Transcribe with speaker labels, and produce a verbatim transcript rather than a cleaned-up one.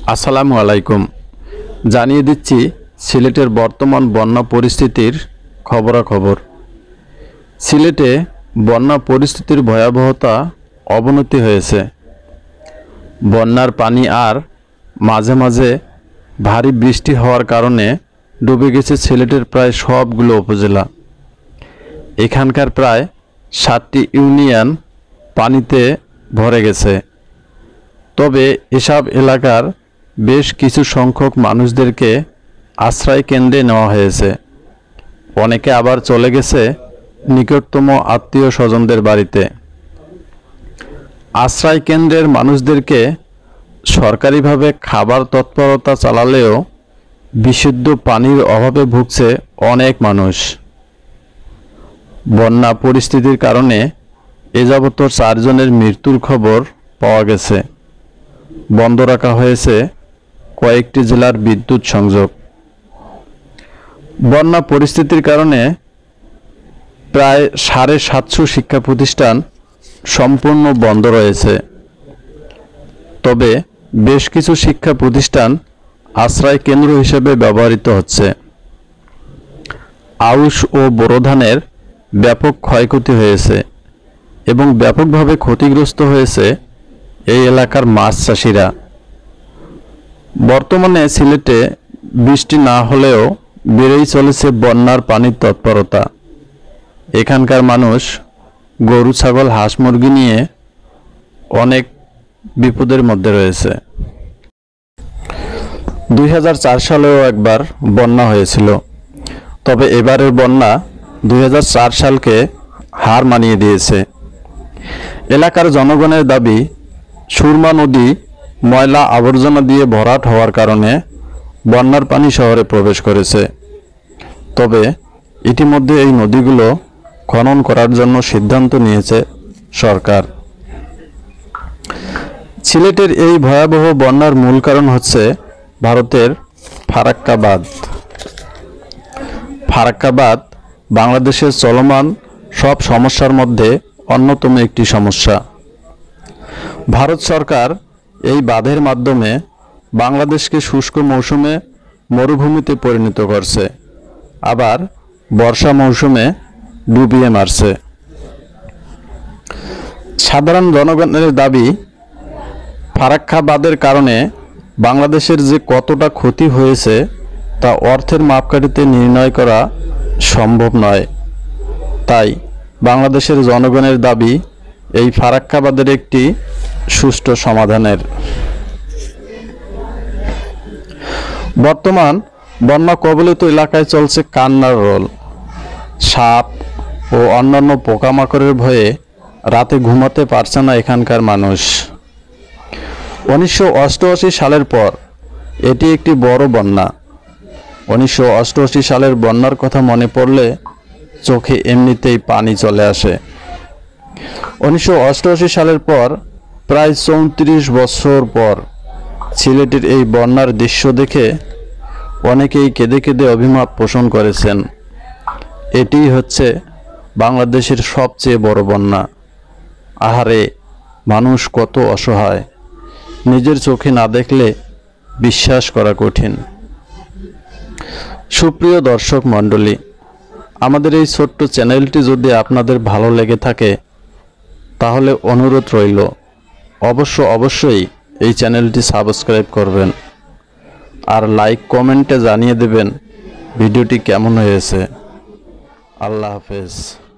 Speaker 1: আসসালামু আলাইকুম। জানিয়ে দিচ্ছি সিলেটের বর্তমান বন্যা পরিস্থিতির খবরাখবর। সিলেটে বন্যা পরিস্থিতির ভয়াবহতা অবনতি হয়েছে। বন্যার পানি আর মাঝে মাঝে ভারী বৃষ্টি হওয়ার কারণে ডুবে গেছে সিলেটের প্রায় সবগুলো উপজেলা। এখানকার প্রায় ষাটটি ইউনিয়ন পানিতে ভরে গেছে। তবে এসব এলাকার বেশ কিছু সংখ্যক মানুষদেরকে আশ্রয় কেন্দ্রে নেওয়া হয়েছে। অনেকে আবার চলে গেছে নিকটতম আত্মীয় স্বজনদের বাড়িতে। আশ্রয় কেন্দ্রের মানুষদেরকে সরকারিভাবে খাবার তৎপরতা চালালেও বিশুদ্ধ পানির অভাবে ভুগছে অনেক মানুষ। বন্যা পরিস্থিতির কারণে এ যাবৎ চারজনের মৃত্যুর খবর পাওয়া গেছে। বন্ধ রাখা হয়েছে কয়েকটি জেলার বিদ্যুৎ সংযোগ। বন্যা পরিস্থিতির কারণে প্রায় সাড়ে সাতশো শিক্ষা প্রতিষ্ঠান সম্পূর্ণ বন্ধ রয়েছে। তবে বেশ কিছু শিক্ষা প্রতিষ্ঠান আশ্রয় কেন্দ্র হিসেবে ব্যবহৃত হচ্ছে। আউশ ও বোরো ধানের ব্যাপক ক্ষয়ক্ষতি হয়েছে এবং ব্যাপকভাবে ক্ষতিগ্রস্ত হয়েছে এই এলাকার মাছ চাষিরা। বর্তমানে সিলেটে বৃষ্টি না হলেও বেড়েই চলেছে বন্যার পানির তৎপরতা। এখানকার মানুষ গরু, ছাগল, হাঁস, মুরগি নিয়ে অনেক বিপদের মধ্যে রয়েছে। দুই হাজার চার সালেও একবার বন্যা হয়েছিল। তবে এবারের বন্যা দুই হাজার চার সালকে হার মানিয়ে দিয়েছে। এলাকার জনগণের দাবি, সুরমা নদী ময়লা আবর্জনা দিয়ে ভরাট হওয়ার কারণে বন্যার পানি শহরে প্রবেশ করেছে। তবে ইতিমধ্যে এই নদীগুলো খনন করার জন্য সিদ্ধান্ত নিয়েছে সরকার। সিলেটের এই ভয়াবহ বন্যার মূল কারণ হচ্ছে ভারতের ফারাক্কা বাঁধ। ফারাক্কা বাঁধ বাংলাদেশের চলমান সব সমস্যার মধ্যে অন্যতম একটি সমস্যা। ভারত সরকার এই বাঁধের মাধ্যমে বাংলাদেশকে শুষ্ক মৌসুমে মরুভূমিতে পরিণত করছে, আবার বর্ষা মৌসুমে ডুবিয়ে মারছে। সাধারণ জনগণের দাবি, ফারাক্কা বাঁধের কারণে বাংলাদেশের যে কতটা ক্ষতি হয়েছে তা অর্থের মাপকাঠিতে নির্ণয় করা সম্ভব নয়। তাই বাংলাদেশের জনগণের দাবি এই ফারাক্কা বাঁধের একটি সুষ্ঠু সমাধানের। বর্তমান বন্যা কবলিত এলাকায় চলছে কান্নার রোল। সাপ ও অন্যান্য পোকামাকড়ের ভয়ে রাতে ঘুমাতে পারছে না এখানকার মানুষ। উনিশশো অষ্টআশি সালের পর এটি একটি বড় বন্যা। উনিশশো অষ্টআশি সালের বন্যার কথা মনে পড়লে চোখে এমনিতেই পানি চলে আসে। উনিশশো অষ্টআশি সালের পর প্রায় চৌত্রিশ বছর পর সিলেটের এই বন্যার দৃশ্য দেখে অনেকেই কেঁদে কেঁদে অভিমত পোষণ করেছেন। এটিই হচ্ছে বাংলাদেশের সবচেয়ে বড় বন্যা। আহারে, মানুষ কত অসহায়, নিজের চোখে না দেখলে বিশ্বাস করা কঠিন। সুপ্রিয় দর্শক মণ্ডলী, আমাদের এই ছোট্ট চ্যানেলটি যদি আপনাদের ভালো লেগে থাকে তাহলে অনুরোধ রইল, অবশ্য অবশ্যই এই চ্যানেলটি সাবস্ক্রাইব করবেন আর লাইক কমেন্টে জানিয়ে দেবেন ভিডিওটি কেমন হয়েছে। আল্লাহ হাফেজ।